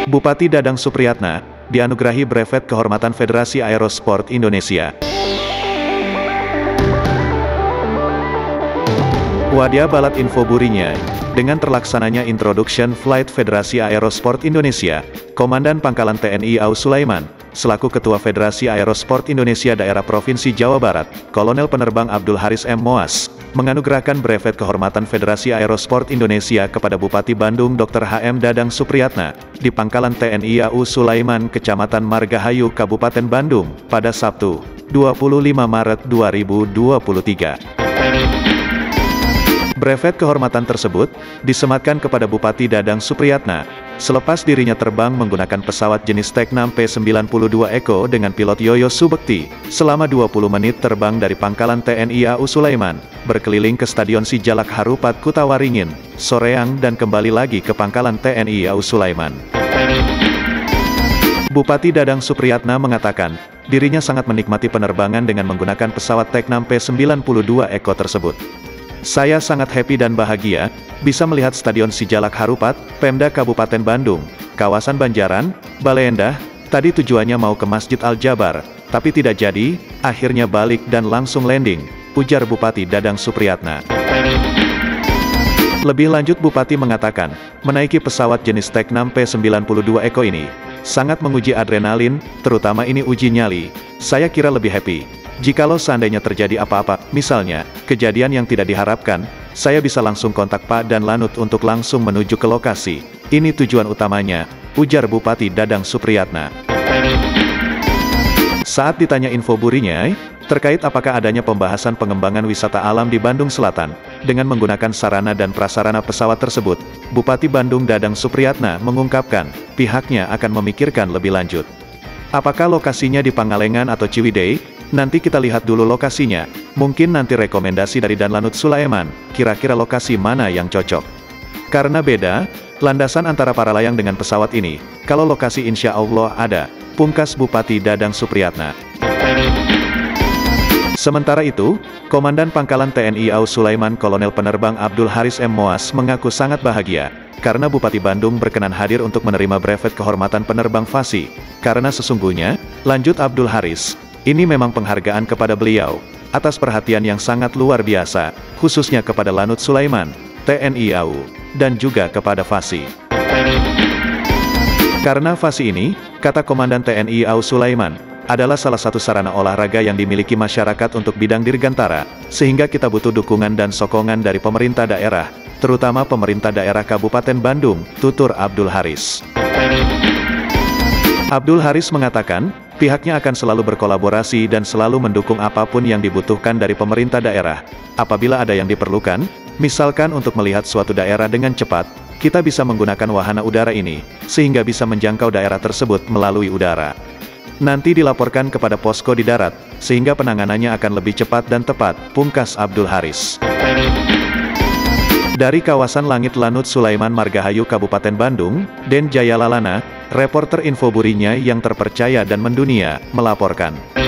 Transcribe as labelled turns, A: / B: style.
A: Bupati Dadang Supriyatna dianugerahi brevet kehormatan Federasi Aerosport Indonesia. Wadia Balat Info Burinya, dengan terlaksananya Introduction Flight Federasi Aerosport Indonesia, Komandan Pangkalan TNI AU Sulaiman, selaku Ketua Federasi Aerosport Indonesia Daerah Provinsi Jawa Barat, Kolonel Penerbang Abdul Haris M. Moas, menganugerahkan brevet kehormatan Federasi Aerosport Indonesia kepada Bupati Bandung Dr. H.M. Dadang Supriyatna, di Pangkalan TNI AU Sulaiman, Kecamatan Margahayu, Kabupaten Bandung, pada Sabtu, 25 Maret 2023. Brevet kehormatan tersebut disematkan kepada Bupati Dadang Supriyatna selepas dirinya terbang menggunakan pesawat jenis Teknam P-92 Eco dengan pilot Yoyo Subekti selama 20 menit terbang dari Pangkalan TNI AU Sulaiman, berkeliling ke Stadion Sijalak Harupat Kutawaringin, Soreang dan kembali lagi ke Pangkalan TNI AU Sulaiman. Bupati Dadang Supriyatna mengatakan, dirinya sangat menikmati penerbangan dengan menggunakan pesawat Teknam P-92 Eco tersebut. Saya sangat happy dan bahagia, bisa melihat Stadion Sijalak Harupat, Pemda Kabupaten Bandung, kawasan Banjaran, Bale Endah. Tadi tujuannya mau ke Masjid Al-Jabar, tapi tidak jadi, akhirnya balik dan langsung landing, ujar Bupati Dadang Supriyatna. Lebih lanjut Bupati mengatakan, menaiki pesawat jenis Teknam P-92 Eco ini, sangat menguji adrenalin, terutama ini uji nyali, saya kira lebih happy. Jikalau seandainya terjadi apa-apa, misalnya, kejadian yang tidak diharapkan, saya bisa langsung kontak Pak dan Lanut untuk langsung menuju ke lokasi. Ini tujuan utamanya, ujar Bupati Dadang Supriyatna. Saat ditanya info burinya, terkait apakah adanya pembahasan pengembangan wisata alam di Bandung Selatan, dengan menggunakan sarana dan prasarana pesawat tersebut, Bupati Bandung Dadang Supriyatna mengungkapkan, pihaknya akan memikirkan lebih lanjut. Apakah lokasinya di Pangalengan atau Ciwidey? Nanti kita lihat dulu lokasinya, mungkin nanti rekomendasi dari Danlanut Sulaiman, kira-kira lokasi mana yang cocok. Karena beda, landasan antara para layang dengan pesawat ini, kalau lokasi insya Allah ada, pungkas Bupati Dadang Supriyatna. Sementara itu, Komandan Pangkalan TNI AU Sulaiman Kolonel Penerbang Abdul Haris M. Moas mengaku sangat bahagia, karena Bupati Bandung berkenan hadir untuk menerima brevet kehormatan penerbang FASI, karena sesungguhnya, lanjut Abdul Haris, ini memang penghargaan kepada beliau, atas perhatian yang sangat luar biasa, khususnya kepada Lanut Sulaiman, TNI AU, dan juga kepada FASI. Karena FASI ini, kata Komandan TNI AU Sulaiman, adalah salah satu sarana olahraga yang dimiliki masyarakat untuk bidang dirgantara, sehingga kita butuh dukungan dan sokongan dari pemerintah daerah, terutama pemerintah daerah Kabupaten Bandung, tutur Abdul Haris. Abdul Haris mengatakan, pihaknya akan selalu berkolaborasi dan selalu mendukung apapun yang dibutuhkan dari pemerintah daerah. Apabila ada yang diperlukan, misalkan untuk melihat suatu daerah dengan cepat, kita bisa menggunakan wahana udara ini, sehingga bisa menjangkau daerah tersebut melalui udara. Nanti dilaporkan kepada posko di darat, sehingga penanganannya akan lebih cepat dan tepat, pungkas Abdul Haris. Dari kawasan Langit Lanut Sulaiman Margahayu Kabupaten Bandung, Den Jaya Lalana, reporter Info Burinya yang terpercaya dan mendunia, melaporkan.